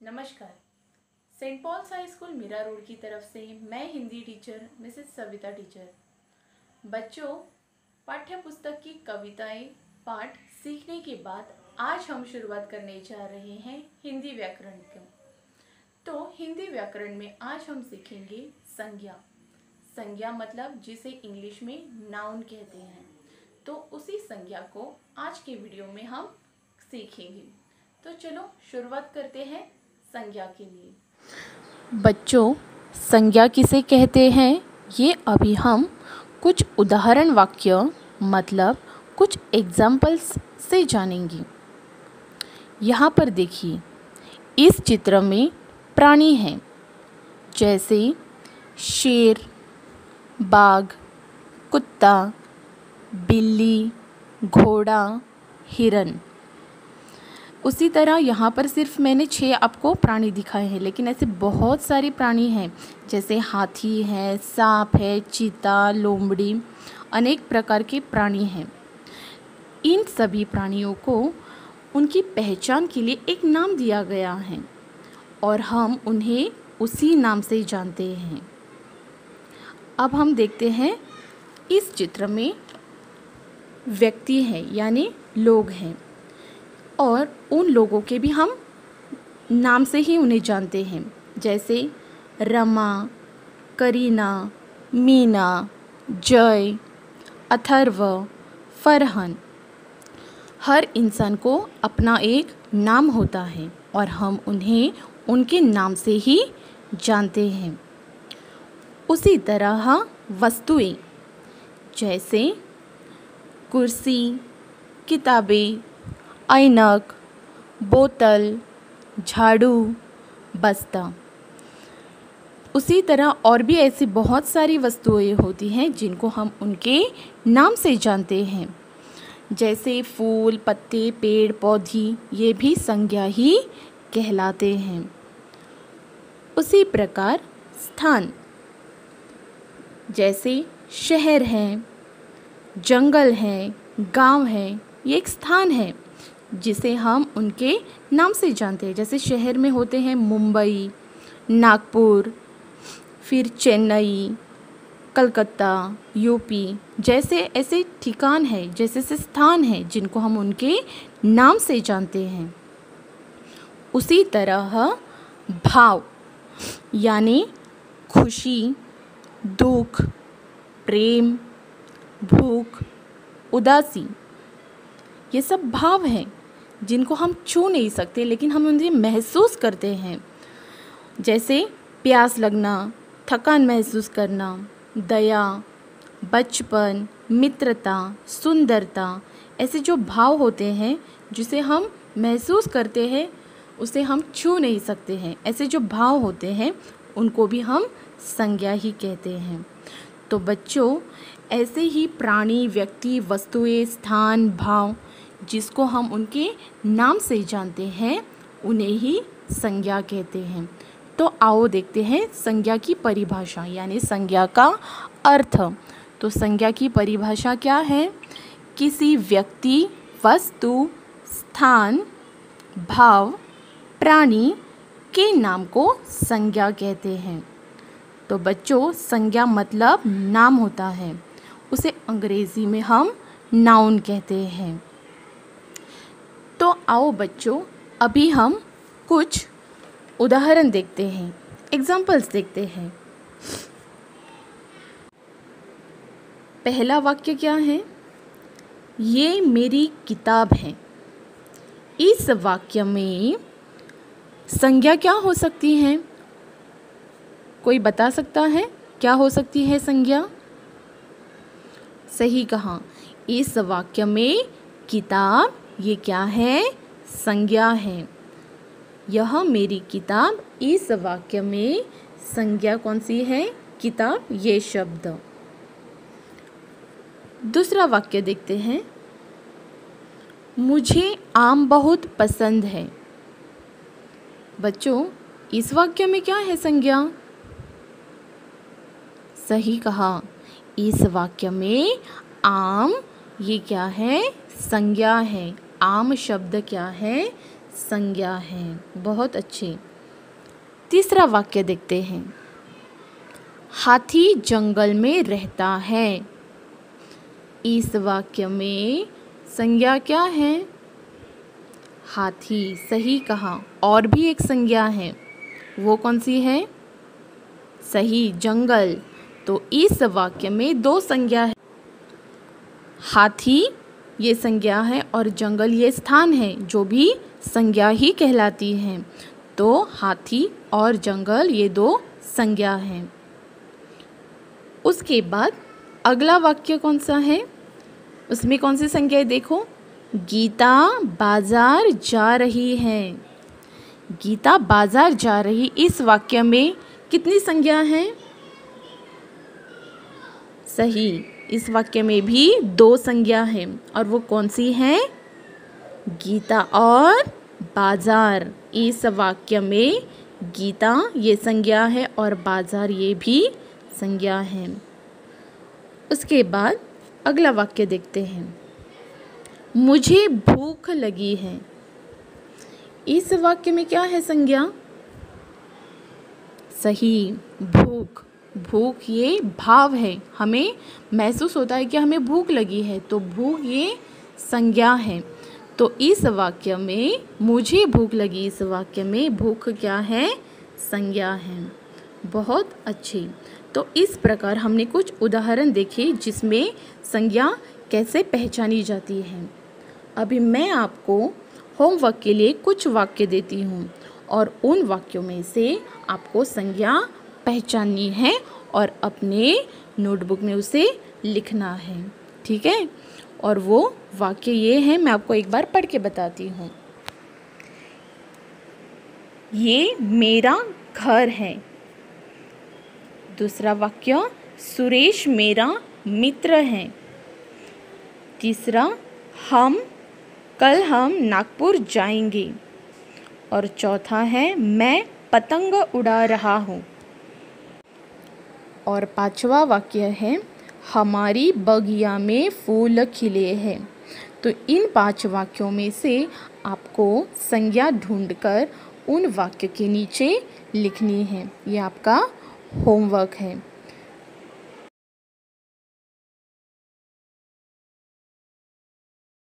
नमस्कार। Saint Paul's high school Mira road की तरफ से मैं Hindi teacher Mrs Savita teacher बच्चों पाठ्य पुस्तक की कविताएं पाठ सीखने के बाद आज हम शुरुआत करने जा रहे हैं हिंदी व्याकरण की। तो हिंदी व्याकरण में आज हम सीखेंगे संज्ञा। संज्ञा मतलब जिसे इंग्लिश में नाउन कहते हैं। तो उसी संज्ञा को आज के वीडियो में हम सीखेंगे। तो चलो शुरुआत करते हैं संज्ञा के लिए। बच्चों, संज्ञा किसे कहते हैं ये अभी हम कुछ उदाहरण वाक्य मतलब कुछ एग्जाम्पल्स से जानेंगे। यहाँ पर देखिए, इस चित्र में प्राणी हैं जैसे शेर, बाघ, कुत्ता, बिल्ली, घोड़ा, हिरन। उसी तरह यहाँ पर सिर्फ मैंने 6 आपको प्राणी दिखाए हैं, लेकिन ऐसे बहुत सारे प्राणी हैं जैसे हाथी है, सांप है, चीता, लोमड़ी, अनेक प्रकार के प्राणी हैं। इन सभी प्राणियों को उनकी पहचान के लिए एक नाम दिया गया है और हम उन्हें उसी नाम से जानते हैं। अब हम देखते हैं, इस चित्र में व्यक्ति हैं यानी लोग हैं और उन लोगों के भी हम नाम से ही उन्हें जानते हैं जैसे रमा, करीना, मीना, जय, अथर्व, फरहन। हर इंसान को अपना एक नाम होता है और हम उन्हें उनके नाम से ही जानते हैं। उसी तरह वस्तुएं जैसे कुर्सी, किताबें, ऐनक, बोतल, झाड़ू, बस्ता। उसी तरह और भी ऐसी बहुत सारी वस्तुएं होती हैं जिनको हम उनके नाम से जानते हैं जैसे फूल, पत्ते, पेड़, पौधे, ये भी संज्ञा ही कहलाते हैं। उसी प्रकार स्थान जैसे शहर है, जंगल है, गांव है, ये एक स्थान है जिसे हम उनके नाम से जानते हैं। जैसे शहर में होते हैं मुंबई, नागपुर, फिर चेन्नई, कलकत्ता, यूपी, जैसे ऐसे ठिकान है, जैसे से स्थान है जिनको हम उनके नाम से जानते हैं। उसी तरह भाव यानी खुशी, दुख, प्रेम, भूख, उदासी, ये सब भाव हैं जिनको हम छू नहीं सकते लेकिन हम उन्हें महसूस करते हैं। जैसे प्यास लगना, थकान महसूस करना, दया, बचपन, मित्रता, सुंदरता, ऐसे जो भाव होते हैं जिसे हम महसूस करते हैं उसे हम छू नहीं सकते हैं। ऐसे जो भाव होते हैं उनको भी हम संज्ञा ही कहते हैं। तो बच्चों, ऐसे ही प्राणी, व्यक्ति, वस्तुएं, स्थान, भाव जिसको हम उनके नाम से जानते हैं उन्हें ही संज्ञा कहते हैं। तो आओ देखते हैं संज्ञा की परिभाषा यानी संज्ञा का अर्थ। तो संज्ञा की परिभाषा क्या है? किसी व्यक्ति, वस्तु, स्थान, भाव, प्राणी के नाम को संज्ञा कहते हैं। तो बच्चों, संज्ञा मतलब नाम होता है, उसे अंग्रेजी में हम नाउन कहते हैं। तो आओ बच्चों, अभी हम कुछ उदाहरण देखते हैं, एग्जाम्पल्स देखते हैं। पहला वाक्य क्या है? ये मेरी किताब है। इस वाक्य में संज्ञा क्या हो सकती है? कोई बता सकता है क्या हो सकती है संज्ञा? सही कहा, इस वाक्य में किताब ये क्या है? संज्ञा है। यह मेरी किताब, इस वाक्य में संज्ञा कौन सी है? किताब, ये शब्द। दूसरा वाक्य देखते हैं। मुझे आम बहुत पसंद है। बच्चों, इस वाक्य में क्या है संज्ञा? सही कहा, इस वाक्य में आम ये क्या है? संज्ञा है। आम शब्द क्या है? संज्ञा है। बहुत अच्छे। तीसरा वाक्य देखते हैं। हाथी जंगल में रहता है। इस वाक्य में संज्ञा क्या है? हाथी, सही कहा। और भी एक संज्ञा है, वो कौन सी है? सही, जंगल। तो इस वाक्य में दो संज्ञा है। हाथी ये संज्ञा है और जंगल ये स्थान है, जो भी संज्ञा ही कहलाती है। तो हाथी और जंगल ये दो संज्ञा हैं। उसके बाद अगला वाक्य कौन सा है? उसमें कौन सी संज्ञा है? देखो, गीता बाजार जा रही है। गीता बाजार जा रही, इस वाक्य में कितनी संज्ञा हैं? सही, इस वाक्य में भी दो संज्ञा हैं। और वो कौन सी हैं? गीता और बाजार। इस वाक्य में गीता ये संज्ञा है और बाजार ये भी संज्ञा है। उसके बाद अगला वाक्य देखते हैं। मुझे भूख लगी है। इस वाक्य में क्या है संज्ञा? सही, भूख। भूख ये भाव है, हमें महसूस होता है कि हमें भूख लगी है, तो भूख ये संज्ञा है। तो इस वाक्य में मुझे भूख लगी, इस वाक्य में भूख क्या है? संज्ञा है। बहुत अच्छी। तो इस प्रकार हमने कुछ उदाहरण देखे जिसमें संज्ञा कैसे पहचानी जाती है। अभी मैं आपको होमवर्क के लिए कुछ वाक्य देती हूँ और उन वाक्यों में से आपको संज्ञा पहचाननी है और अपने नोटबुक में उसे लिखना है। ठीक है? और वो वाक्य ये है, मैं आपको एक बार पढ़ के बताती हूँ। ये मेरा घर है। दूसरा वाक्य, सुरेश मेरा मित्र है। तीसरा, कल हम नागपुर जाएंगे। और चौथा है, मैं पतंग उड़ा रहा हूँ। और पांचवा वाक्य है, हमारी बगिया में फूल खिले हैं। तो इन 5 वाक्यों में से आपको संज्ञा ढूंढकर उन वाक्य के नीचे लिखनी है। ये आपका होमवर्क है।